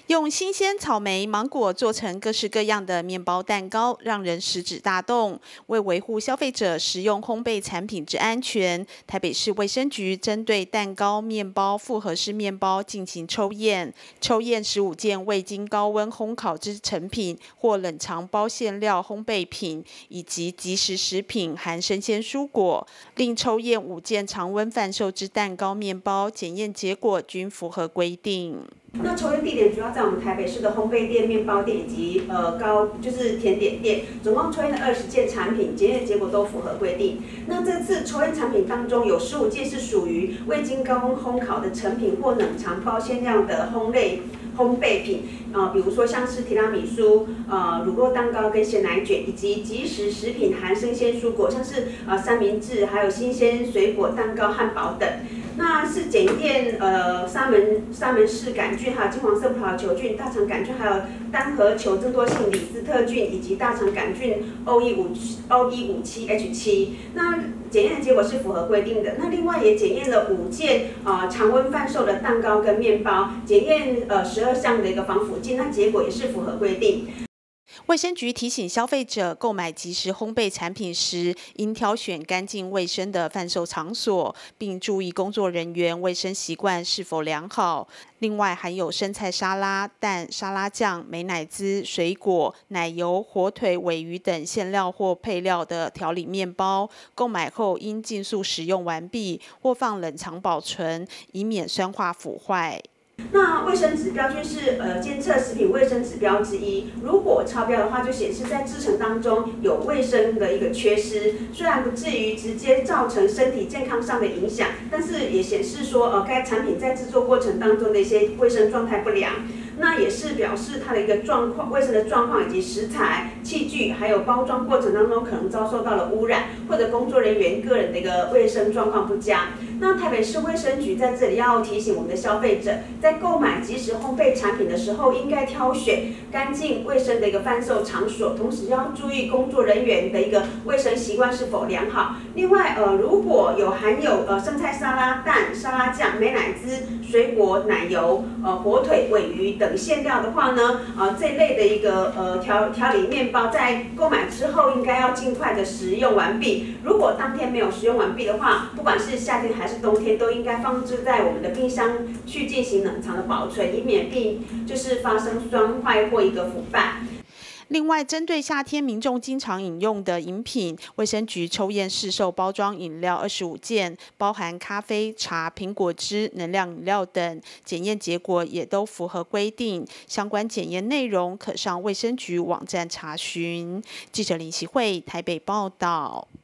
用新鲜草莓、芒果做成各式各样的面包蛋糕，让人食指大动。为维护消费者食用烘焙产品之安全，台北市卫生局针对蛋糕、面包、复合式面包进行抽验，抽验15件未经高温烘烤之成品或冷藏包馅料烘焙品，以及即食食品含生鲜蔬果。另抽验5件常温贩售之蛋糕、面包，检验结果均符合规定。 那抽验地点主要在我们台北市的烘焙店、面包店以及甜点店，总共抽验了20件产品，检验结果都符合规定。那这次抽验产品当中有15件是属于未经高温烘烤的成品或冷藏包馅料的烘焙品，比如说像是提拉米苏、乳酪蛋糕跟鲜奶卷，以及即食食品含生鲜蔬果，像是三明治，还有新鲜水果蛋糕、汉堡等。那是检验沙门氏杆菌，还有金黄色葡萄球菌、大肠杆菌，还有单核球增多性李斯特菌以及大肠杆菌 O157H7。那检验的结果是符合规定的。那另外也检验了5件常温贩售的蛋糕跟面包，检验12项的一个防腐剂，那结果也是符合规定。 卫生局提醒消费者购买即食烘焙产品时，应挑选干净卫生的贩售场所，并注意工作人员卫生习惯是否良好。另外，含有生菜沙拉、蛋、沙拉酱、美乃滋、水果、奶油、火腿、鲔鱼等馅料或配料的调理面包，购买后应尽速食用完毕，或放冷藏保存，以免酸化腐坏。 那卫生指标就是监测食品卫生指标之一，如果超标的话，就显示在制成当中有卫生的一个缺失。虽然不至于直接造成身体健康上的影响，但是也显示说该产品在制作过程当中的一些卫生状态不良。那也是表示它的一个卫生的状况，以及食材、器具还有包装过程当中可能遭受到了污染，或者工作人员个人的一个卫生状况不佳。那台北市卫生局在这里要提醒我们的消费者，在购买即食烘焙产品的时候，应该挑选干净卫生的一个贩售场所，同时要注意工作人员的一个卫生习惯是否良好。另外，如果有含有生菜沙拉、蛋、沙拉酱、美乃滋、水果、奶油、火腿、鲔鱼等馅料的话呢，这一类的一个调理面包，在购买之后应该要尽快的食用完毕。如果当天没有食用完毕的话，不管是夏天还是冬天，都应该放置在我们的冰箱去进行冷藏的保存，以免发生酸坏或一个腐败。 另外，针对夏天民众经常饮用的饮品，卫生局抽验市售包装饮料25件，包含咖啡、茶、苹果汁、能量饮料等，检验结果也都符合规定。相关检验内容可上卫生局网站查询。记者林习慧台北报道。